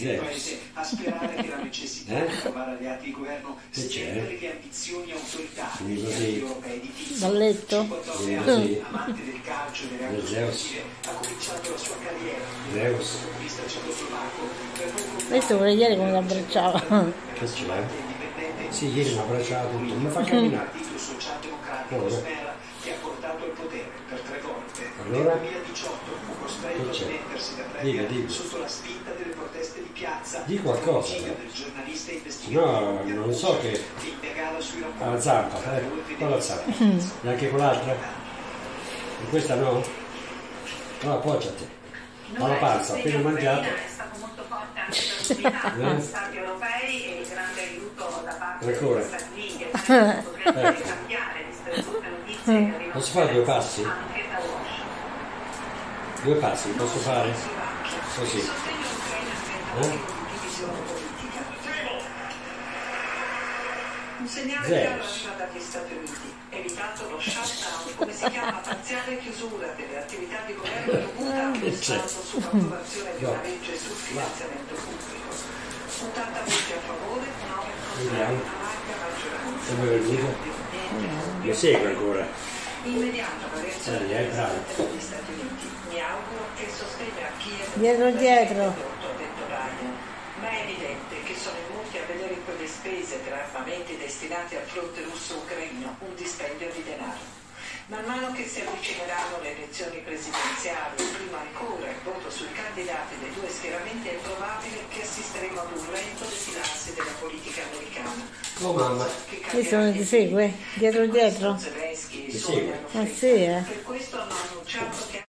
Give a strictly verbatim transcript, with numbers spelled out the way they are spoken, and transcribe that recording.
il Paese a sperare che la necessità Eh? di trovare alleati di governo Che c'è? stemperi le ambizioni autoritarie Quindi degli così. europei di Tizio. Dal letto? cinquantotto Quindi anni, così. amante del calcio e delle Del arti Zeus. sportive, ha cominciato la sua carriera Zeus. come comunista cecoslovacco per poi Questo vorrei ieri come l'abbracciava. Che c'è? Sì, ieri mi ha abbracciato tutto, mi fa camminare. Partito Socialdemocratico Allora. Smera che ha portato al potere per tre volte. Allora? Nel duemiladiciotto fu costretto Che a c'è? dimettersi da Dica, premier dica. sotto la spinta delle proteste di piazza. Di qualcosa, L'omicidio però. del giornalista investigato No, non so che... che indagava sui rapporti Alla zampa, tra eh? le due Con la federazioni. zampa. E anche con l'altra? E questa no? No, appoggiati. Alla panza, appena mangiato. È stato molto forte anche per l'unità degli stati europei e il grande aiuto da parte Ancora. degli Stati Uniti potrebbe Ecco. cambiare, viste le ultime notizie che arrivano Posso fare due passi? anche da Washington. Due passi, posso fare? Così. Il sostegno all'Ucraina diventa Eh? motivo di divisione politica. Un segnale Zeus. chiaro arriva dagli Stati Uniti, evitato lo shutdown, come si chiama, parziale chiusura delle attività di governo dovuta a Che uno c'è? stato sull'approvazione di una No. legge sul finanziamento pubblico. ottanta voti a favore, nove Vediamo. contrari, una larga maggioranza. Come è venuto? Mi segue ancora. Immediata la reazione Dai, del eh, bravo. Presidente degli Stati Uniti. Mi auguro che il sostegno a Kiev Dietro, venga dietro. ridotto, ha detto Biden. Ma è evidente che sono in molti a vedere in quelle spese per armamenti destinati al fronte russo-ucraino un dispendio di denaro. Man mano che si avvicineranno le elezioni presidenziali, prima ancora il voto sui candidati dei due schieramenti, è probabile che assisteremo ad un lento defilarsi della politica americana. Oh mamma. Che Questo non ti segue? Dietro, dietro? Zelensky e i Ti suoi segue? hanno Ah fretta. sì, eh? Per questo hanno annunciato che